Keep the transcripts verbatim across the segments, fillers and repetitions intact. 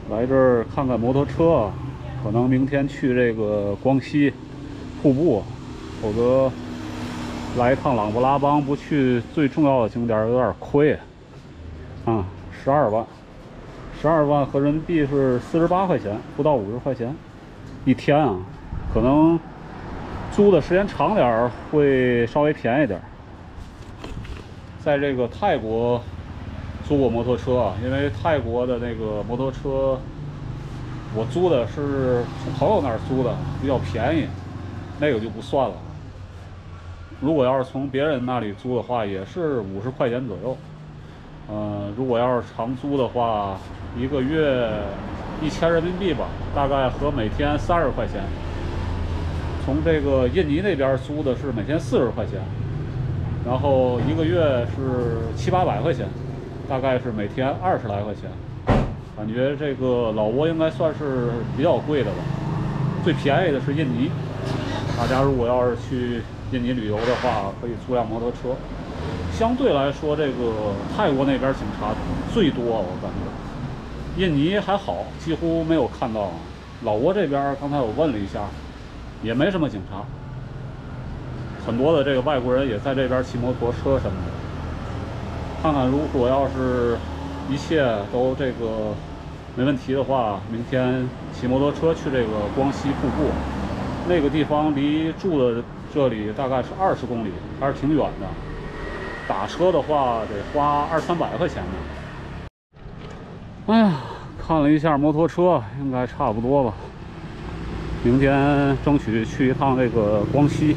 来这儿看看摩托车，可能明天去这个光西瀑布，否则来一趟琅勃拉邦不去最重要的景点有点亏啊！十二万，十二万合人民币是四十八块钱，不到五十块钱一天啊，可能租的时间长点儿会稍微便宜点儿。在这个泰国租过摩托车啊，因为泰国的那个摩托车，我租的是从朋友那儿租的，比较便宜，那个就不算了。如果要是从别人那里租的话，也是五十块钱左右。呃，如果要是长租的话，一个月一千人民币吧，大概合每天三十块钱。从这个印尼那边租的是每天四十块钱，然后一个月是七八百块钱，大概是每天二十来块钱。感觉这个老挝应该算是比较贵的吧，最便宜的是印尼。大家如果要是去印尼旅游的话，可以租辆摩托车。相对来说，这个泰国那边警察最多，我感觉。印尼还好，几乎没有看到。老挝这边刚才我问了一下，也没什么警察。很多的这个外国人也在这边骑摩托车什么的。看看如果要是一切都这个没问题的话，明天骑摩托车去这个光西瀑布。那个地方离住的这里大概是二十公里，还是挺远的。打车的话得花二三百块钱呢。哎呀，看了一下摩托车，应该差不多吧。明天争取去一趟这个光西。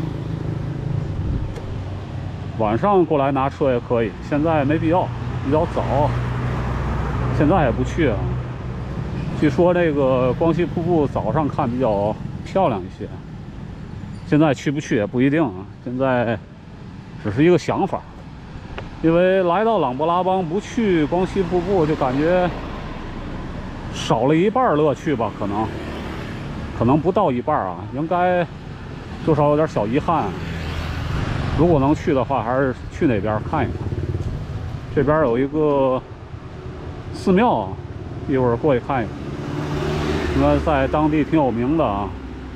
晚上过来拿车也可以，现在没必要，比较早，现在也不去啊。据说这个光西瀑布早上看比较漂亮一些，现在去不去也不一定啊。现在只是一个想法，因为来到琅勃拉邦不去光西瀑布，就感觉少了一半乐趣吧，可能，可能不到一半啊，应该多少有点小遗憾。如果能去的话，还是去那边看一看。这边有一个寺庙，一会儿过去看一看，应该在当地挺有名的啊。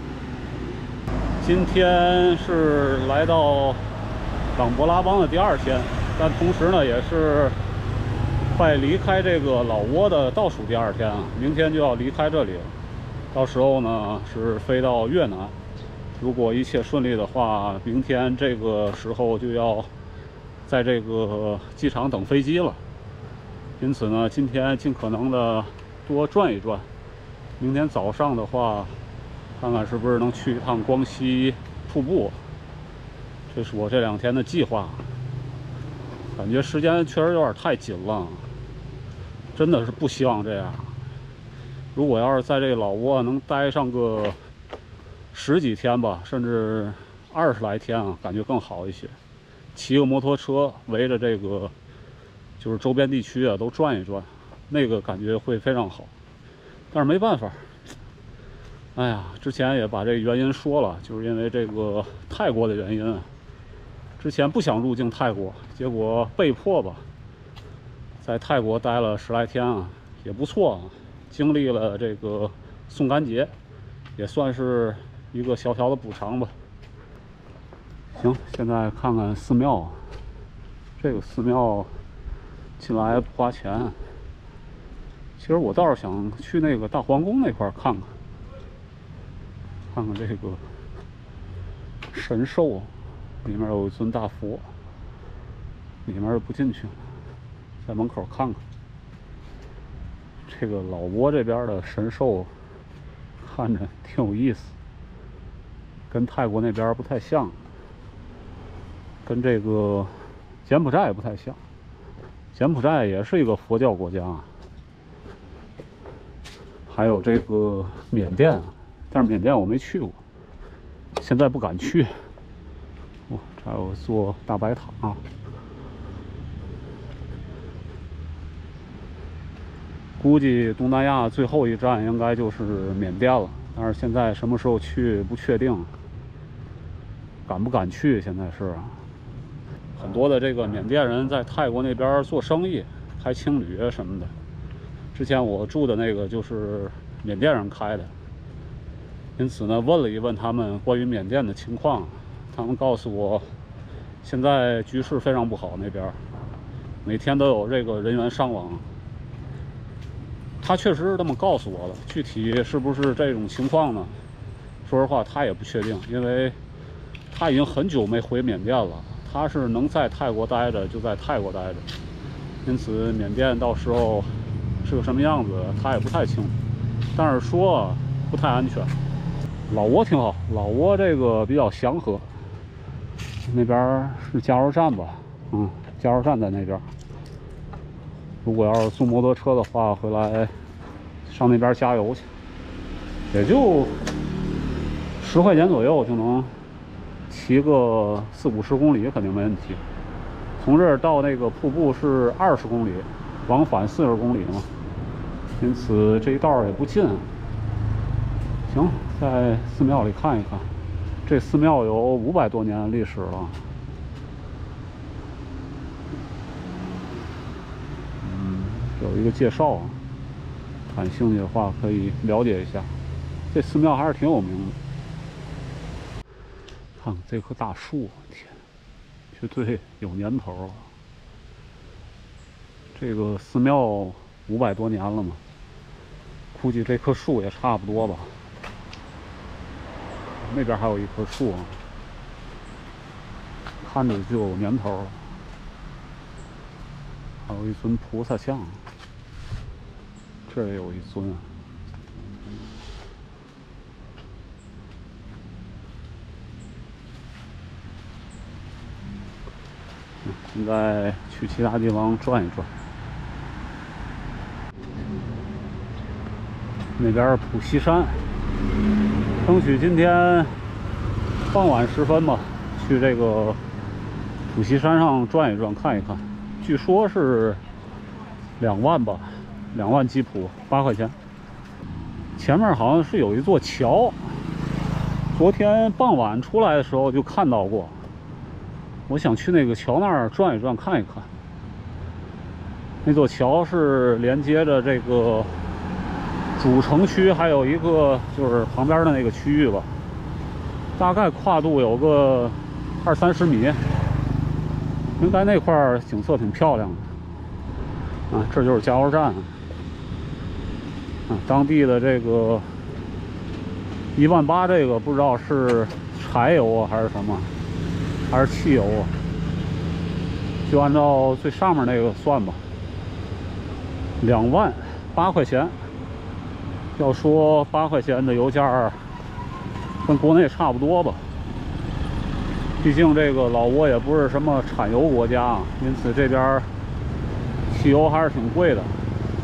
今天是来到琅勃拉邦的第二天，但同时呢，也是快离开这个老挝的倒数第二天啊。明天就要离开这里了，到时候呢是飞到越南。如果一切顺利的话，明天这个时候就要在这个机场等飞机了。因此呢，今天尽可能的多转一转。明天早上的话，看看是不是能去一趟光西瀑布。这是我这两天的计划。感觉时间确实有点太紧了，真的是不希望这样。如果要是在这个老挝能待上个十几天吧，甚至二十来天啊，感觉更好一些。骑个摩托车围着这个就是周边地区啊都转一转，那个感觉会非常好。但是没办法，哎呀，之前也把这个原因说了，就是因为这个泰国的原因啊。之前不想入境泰国，结果被迫吧，在泰国待了十来天啊，也不错啊。经历了这个宋干节，也算是一个小小的补偿吧。行，现在看看寺庙。这个寺庙进来不花钱。其实我倒是想去那个大皇宫那块看看，看看这个神兽，里面有一尊大佛，里面不进去，在门口看看。这个老挝这边的神兽看着挺有意思，跟泰国那边不太像，跟这个柬埔寨也不太像。柬埔寨也是一个佛教国家，还有这个缅甸，但是缅甸我没去过，现在不敢去。哇，这还有座大白塔啊！估计东南亚最后一站应该就是缅甸了，但是现在什么时候去不确定，敢不敢去现在是啊。很多的这个缅甸人在泰国那边做生意，开青旅什么的， 之前我住的那个就是缅甸人开的，因此呢，问了一问他们关于缅甸的情况，他们告诉我，现在局势非常不好，那边每天都有这个人员伤亡。他确实是这么告诉我的，具体是不是这种情况呢？说实话，他也不确定，因为他已经很久没回缅甸了。他是能在泰国待着就在泰国待着，因此缅甸到时候是个什么样子，他也不太清楚。但是说不太安全。老挝挺好，老挝这个比较祥和。那边是加油站吧？嗯，加油站在那边。如果要是租摩托车的话，回来上那边加油去，也就十块钱左右就能骑个四五十公里，肯定没问题。从这儿到那个瀑布是二十公里，往返四十公里嘛，因此这一道也不近。行，在寺庙里看一看，这寺庙有五百多年的历史了。嗯，有一个介绍，感兴趣的话可以了解一下。这寺庙还是挺有名的。看看这棵大树，天，绝对有年头了。这个寺庙五百多年了嘛，估计这棵树也差不多吧。那边还有一棵树啊，看着就有年头了。还有一尊菩萨像，这也有一尊啊。现在去其他地方转一转。那边普西山，争取今天傍晚时分吧，去这个普西山上转一转，看一看。据说是两万吧，两万吉普，八块钱。前面好像是有一座桥，昨天傍晚出来的时候就看到过。我想去那个桥那儿转一转，看一看。那座桥是连接着这个主城区，还有一个就是旁边的那个区域吧，大概跨度有个二三十米。应该那块儿景色挺漂亮的啊，这就是加油站啊。当地的这个一万八，这个不知道是柴油啊还是什么，还是汽油啊？就按照最上面那个算吧，两万八块钱。要说八块钱的油价，跟国内差不多吧。毕竟这个老挝也不是什么产油国家，因此这边汽油还是挺贵的。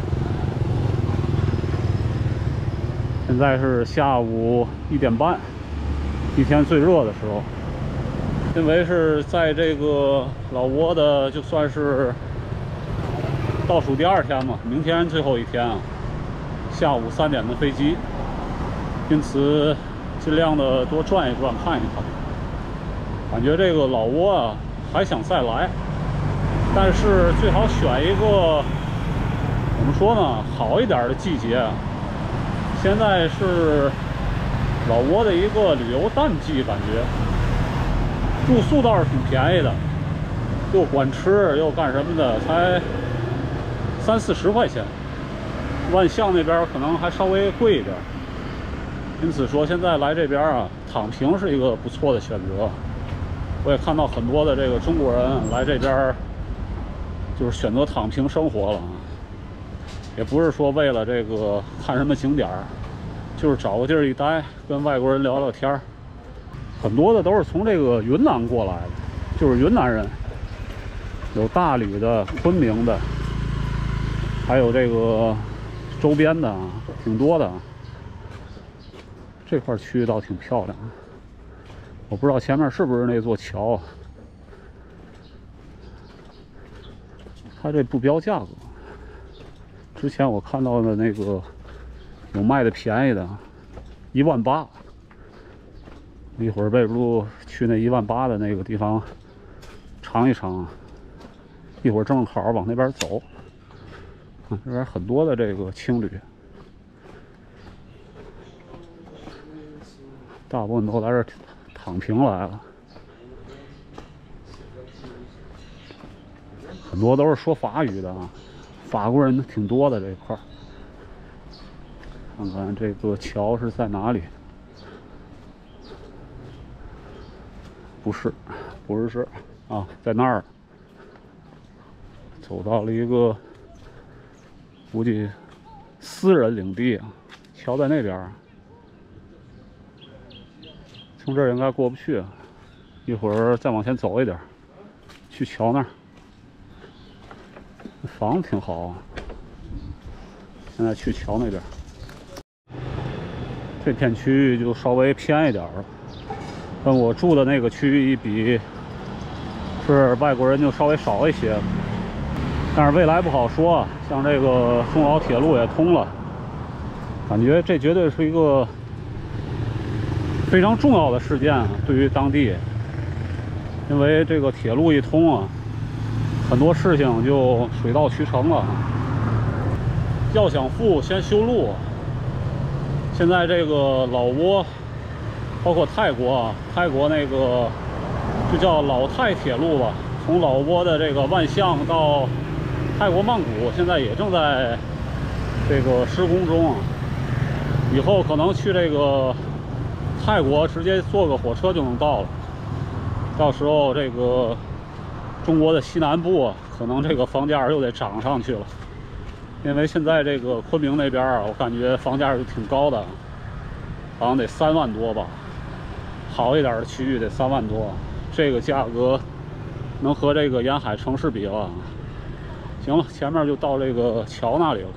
现在是下午一点半，一天最热的时候。因为是在这个老挝的，就算是倒数第二天嘛，明天最后一天啊，下午三点的飞机，因此尽量的多转一转，看一看。感觉这个老挝啊，还想再来，但是最好选一个怎么说呢，好一点的季节。现在是老挝的一个旅游淡季，感觉住宿倒是挺便宜的，又管吃又干什么的，才三四十块钱。万象那边可能还稍微贵一点，因此说现在来这边啊，躺平是一个不错的选择。我也看到很多的这个中国人来这边，就是选择躺平生活了，也不是说为了这个看什么景点，就是找个地儿一待，跟外国人聊聊天儿。很多的都是从这个云南过来的，就是云南人，有大理的、昆明的，还有这个周边的，挺多的。这块区域倒挺漂亮的。我不知道前面是不是那座桥，它这不标价格。之前我看到的那个有卖的便宜的，一万八。一会儿背不住去那一万八的那个地方尝一尝，一会儿正好往那边走， 啊，这边很多的这个青旅，大部分都来这躺平来了，很多都是说法语的啊，法国人挺多的这一块儿。看看这个桥是在哪里？不是，不是是啊，在那儿。走到了一个估计私人领地啊，桥在那边，从这儿应该过不去。一会儿再往前走一点，去桥那儿。房子挺好啊。现在去桥那边，这片区域就稍微偏一点了，跟我住的那个区域一比，是外国人就稍微少一些。但是未来不好说，像这个中老铁路也通了，感觉这绝对是一个非常重要的事件啊，对于当地。因为这个铁路一通啊，很多事情就水到渠成了。要想富，先修路。现在这个老挝，包括泰国啊，泰国那个就叫老泰铁路吧，从老挝的这个万象到泰国曼谷，现在也正在这个施工中啊。以后可能去这个泰国直接坐个火车就能到了。到时候这个中国的西南部啊，可能这个房价又得涨上去了。因为现在这个昆明那边啊，我感觉房价就挺高的，好像得三万多吧。好一点的区域得三万多，这个价格能和这个沿海城市比了。行了，前面就到这个桥那里了。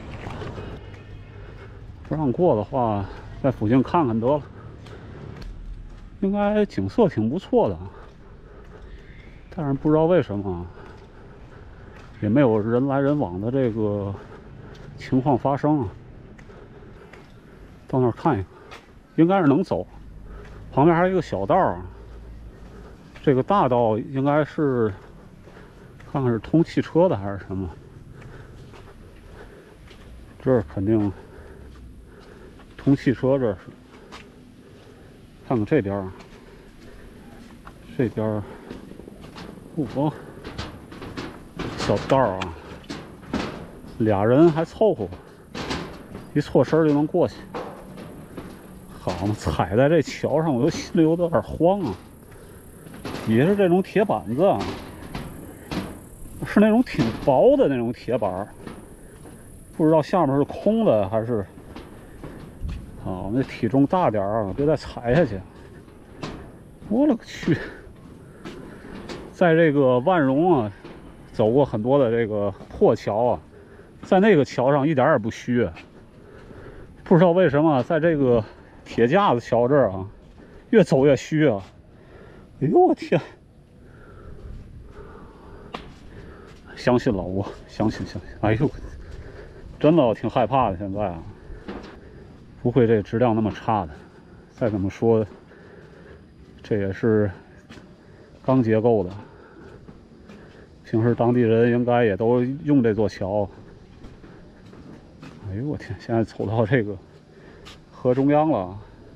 不让过的话，在附近看看得了。应该景色挺不错的，但是不知道为什么也没有人来人往的这个情况发生啊。到那儿看一看，应该是能走。旁边还有一个小道，这个大道应该是看看是通汽车的还是什么。这儿肯定通汽车，这是。看看这边，这边哦，小道啊，俩人还凑合，一错身就能过去。好嘛，踩在这桥上，我都心里有点慌啊。也是这种铁板子啊，是那种挺薄的那种铁板，不知道下面是空的还是。啊，那体重大点儿，别再踩下去。我勒个去！在这个万荣啊，走过很多的这个破桥啊，在那个桥上一点也不虚。不知道为什么，在这个铁架子桥这儿啊，越走越虚啊！哎呦我天！相信老挝，相信相信！哎呦，真的我挺害怕的，现在啊。不会这质量那么差的，再怎么说，这也是钢结构的，平时当地人应该也都用这座桥。哎呦我天，现在走到这个河中央了，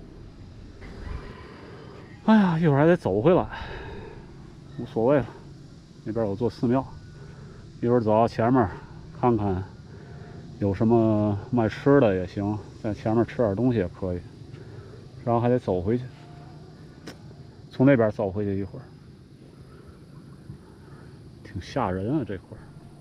哎呀，一会儿还得走回来，无所谓了。那边有座寺庙，一会儿走到前面看看有什么卖吃的也行，在前面吃点东西也可以，然后还得走回去，从那边走回去一会儿，挺吓人啊这块儿。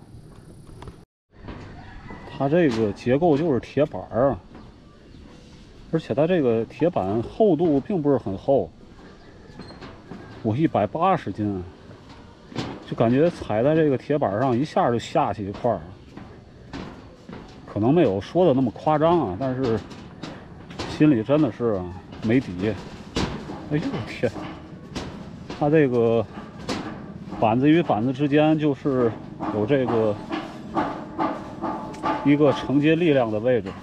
它这个结构就是铁板啊，而且它这个铁板厚度并不是很厚，我一百八十斤，就感觉踩在这个铁板上一下就下去一块儿。可能没有说的那么夸张啊，但是心里真的是没底。哎呦天！它这个板子与板子之间就是有这个一个承接力量的位置。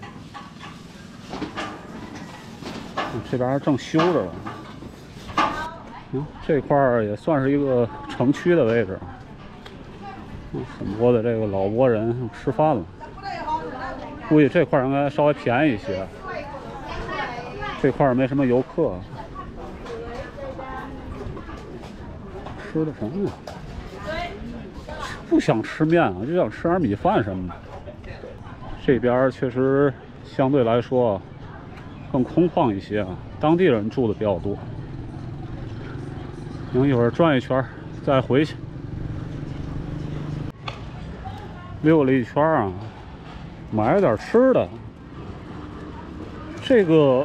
这边还正修着呢。嗯，这块儿也算是一个城区的位置。 很多的这个老挝人吃饭了，估计这块应该稍微便宜一些。这块没什么游客。吃的什么呀？不想吃面啊，就想吃点米饭什么的。这边确实相对来说更空旷一些啊，当地人住的比较多。行，一会儿转一圈再回去。溜了一圈啊，买了点吃的。这个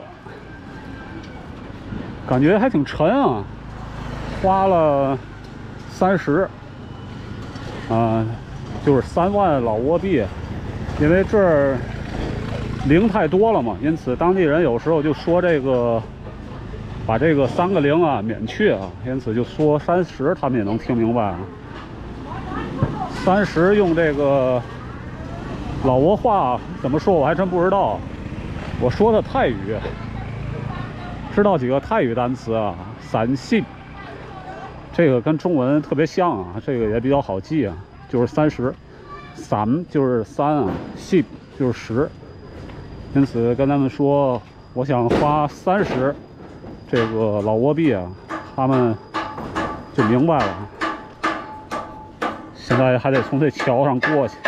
感觉还挺沉啊，花了三十，啊，就是三万老挝币。因为这儿零太多了嘛，因此当地人有时候就说这个把这个三个零啊免去啊，因此就说三十，他们也能听明白啊。三十用这个老挝话怎么说，我还真不知道。我说的泰语，知道几个泰语单词啊，三信，这个跟中文特别像啊，这个也比较好记啊，就是三十。三就是三啊，信就是十，因此跟他们说，我想花三十这个老挝币啊，他们就明白了。现在还得从这桥上过去，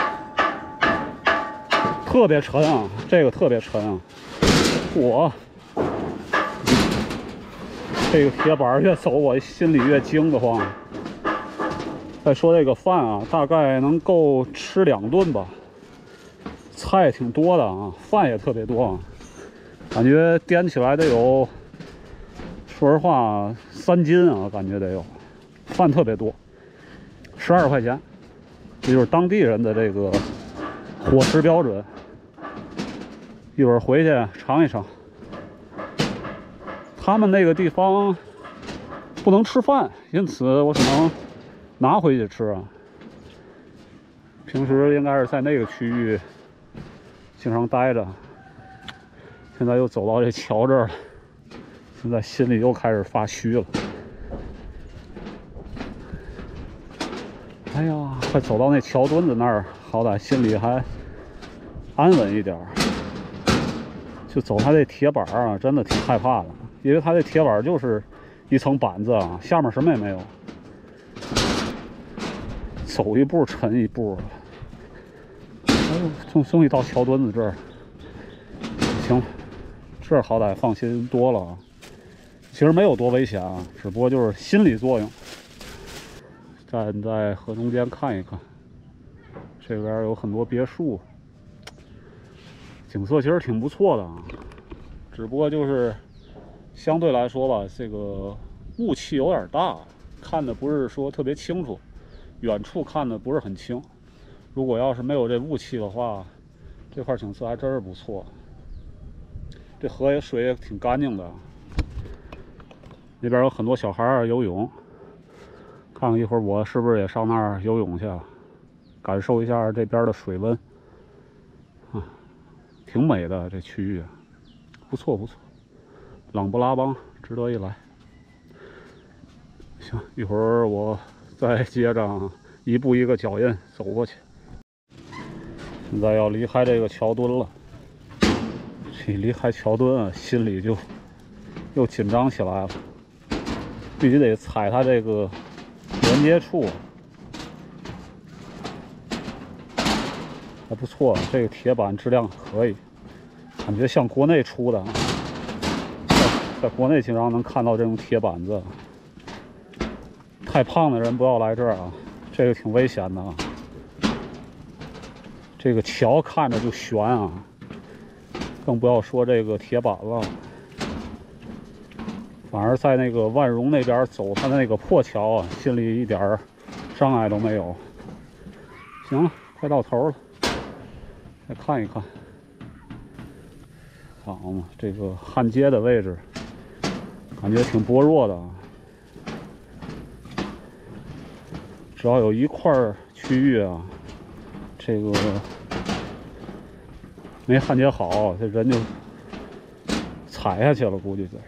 特别沉啊，这个特别沉啊，我这个铁板越走，我心里越惊得慌。再说这个饭啊，大概能够吃两顿吧，菜挺多的啊，饭也特别多啊，感觉掂起来得有，说实话三斤啊，感觉得有，饭特别多，十二块钱，这就是当地人的这个伙食标准。一会儿回去尝一尝。他们那个地方不能吃饭，因此我只能拿回去吃啊。平时应该是在那个区域经常待着，现在又走到这桥这儿了，现在心里又开始发虚了。哎呀，快走到那桥墩子那儿，好歹心里还安稳一点。就走他这铁板啊，真的挺害怕的，因为他这铁板就是一层板子啊，下面什么也没有。走一步沉一步，哎呦，终终于到桥墩子这儿，行，这儿好歹放心多了啊。其实没有多危险啊，只不过就是心理作用。站在河中间看一看，这边有很多别墅，景色其实挺不错的啊。只不过就是相对来说吧，这个雾气有点大，看的不是说特别清楚。远处看的不是很清，如果要是没有这雾气的话，这块景色还真是不错。这河也水也挺干净的，那边有很多小孩儿游泳，看看一会儿我是不是也上那儿游泳去啊，感受一下这边的水温啊，挺美的这区域，不错不错，琅勃拉邦值得一来。行，一会儿我再接着一步一个脚印走过去。现在要离开这个桥墩了，一离开桥墩啊，心里就又紧张起来了，必须得踩它这个连接处。还不错，这个铁板质量可以，感觉像国内出的，在在国内经常能看到这种铁板子。太胖的人不要来这儿啊，这个挺危险的啊。这个桥看着就悬啊，更不要说这个铁板了。反而在那个万荣那边走它的那个破桥啊，心里一点障碍都没有。行了，快到头了，再看一看。好嘛，这个焊接的位置感觉挺薄弱的啊。只要有一块区域啊，这个没焊接好，这人就踩下去了，估计是。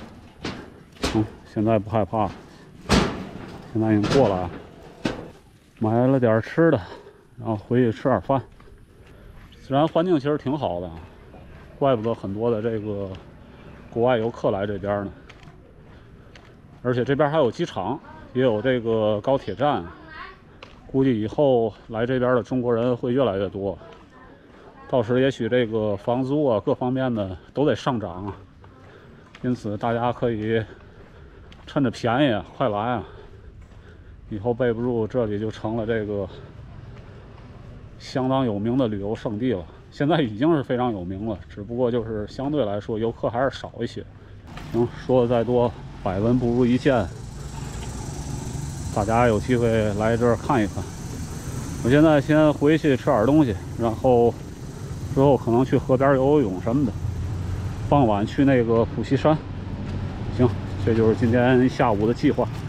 嗯，现在不害怕，现在已经过了。 买了点吃的，然后回去吃点饭。自然环境其实挺好的，怪不得很多的这个国外游客来这边呢。而且这边还有机场，也有这个高铁站，估计以后来这边的中国人会越来越多。到时也许这个房租啊各方面的都得上涨啊，因此大家可以趁着便宜啊快来啊！以后备不住这里就成了这个相当有名的旅游胜地了。现在已经是非常有名了，只不过就是相对来说游客还是少一些。行，说的再多，百闻不如一见。大家有机会来这儿看一看。我现在先回去吃点东西，然后之后可能去河边游游泳什么的。傍晚去那个普西山。行，这就是今天下午的计划。